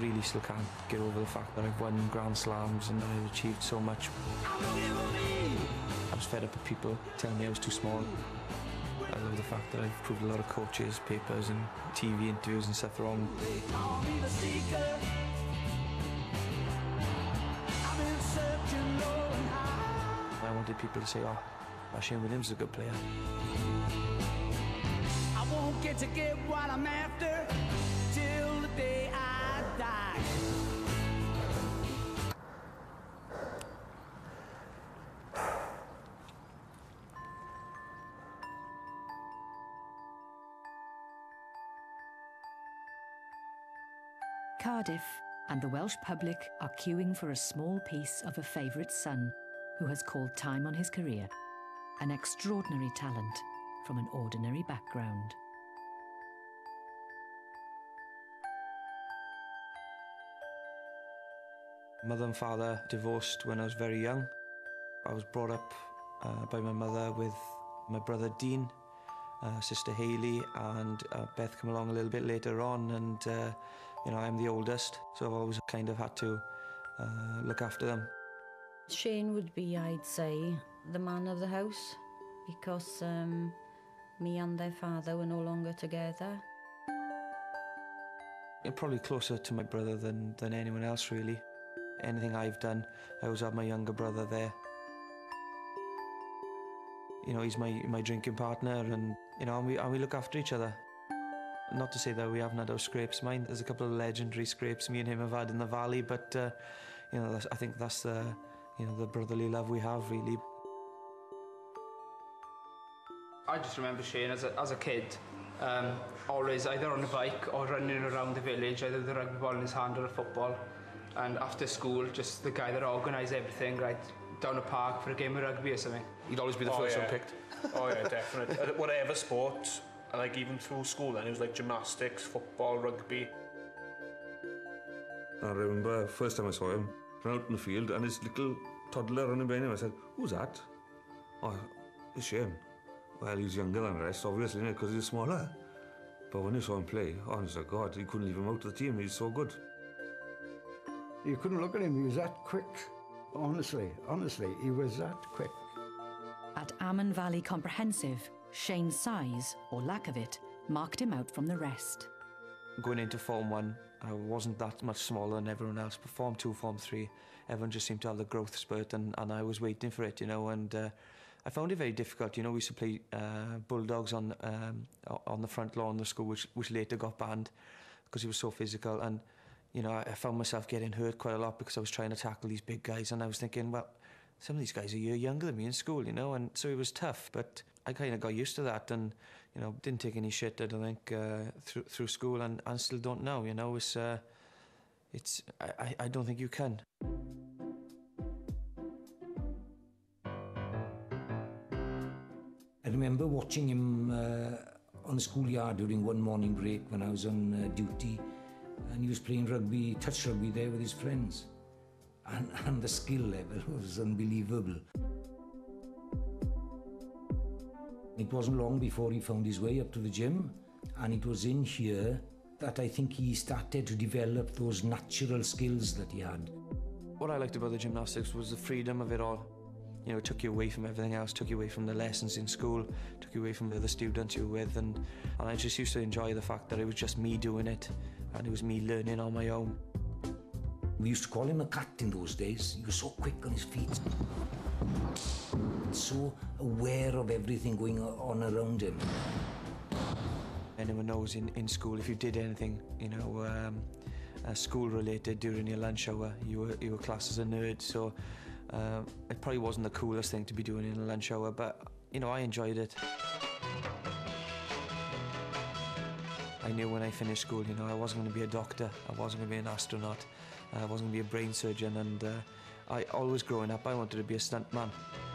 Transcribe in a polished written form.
really still can't get over the fact that I've won Grand Slams and that I've achieved so much. I was fed up with people telling me I was too small. I love the fact that I've proved a lot of coaches, papers and TV interviews and stuff wrong. I wanted people to say, oh, Shane Williams is a good player. I won't get what I'm after till the day I die. Cardiff and the Welsh public are queuing for a small piece of a favourite son who has called time on his career, an extraordinary talent from an ordinary background. Mother and father divorced when I was very young. I was brought up by my mother with my brother Dean, sister Hayley, and Beth came along a little bit later on, and you know, I'm the oldest, so I've always kind of had to look after them. Shane would be, I'd say, the man of the house, because me and their father were no longer together. You're probably closer to my brother than anyone else, really. Anything I've done, I always have my younger brother there. You know, he's my drinking partner, and you know, and we look after each other. Not to say that we haven't had our scrapes. There's a couple of legendary scrapes me and him have had in the valley, but you know, I think that's the brotherly love we have, really. I just remember Shane as a kid, always either on a bike or running around the village, either with a rugby ball in his hand or a football. And after school, just the guy that organised everything, right down a park for a game of rugby or something. He'd always be the first one picked. Oh yeah, definitely. Whatever sport, like even through school then, it was like gymnastics, football, rugby. I remember first time I saw him, ran out in the field and this little toddler running behind him. I said, "Who's that?" "Oh, it's Shane." Well, he's younger than the rest, obviously, because he's smaller. But when you saw him play, honest to God, you couldn't leave him out of the team. He's so good. You couldn't look at him. He was that quick. Honestly, he was that quick. At Ammon Valley Comprehensive, Shane's size, or lack of it, marked him out from the rest. Going into Form 1, I wasn't that much smaller than everyone else, but Form 2, Form 3, everyone just seemed to have the growth spurt, and I was waiting for it, you know, and I found it very difficult. You know, we used to play bulldogs on the front lawn of the school, which later got banned because he was so physical, and you know, I found myself getting hurt quite a lot because I was trying to tackle these big guys, and I was thinking, well, some of these guys are a year younger than me in school, you know, and so it was tough, but I kind of got used to that, and you know, didn't take any shit, I don't think, through school, and still don't now, you know. I don't think you can. I remember watching him on the schoolyard during one morning break when I was on duty, and he was playing rugby, touch rugby there with his friends. And the skill level was unbelievable. It wasn't long before he found his way up to the gym, and it was in here that I think he started to develop those natural skills that he had. What I liked about the gymnastics was the freedom of it all. You know, it took you away from everything else, took you away from the lessons in school, took you away from the students you were with, and I just used to enjoy the fact that it was just me doing it, and it was me learning on my own. We used to call him a cat in those days. He was so quick on his feet, so aware of everything going on around him. Anyone knows in school, if you did anything, you know, school-related during your lunch hour, you were classed as a nerd, so it probably wasn't the coolest thing to be doing in a lunch hour, but, you know, I enjoyed it. I knew when I finished school, you know, I wasn't going to be a doctor, I wasn't going to be an astronaut, I wasn't going to be a brain surgeon, and I always growing up, I wanted to be a stuntman.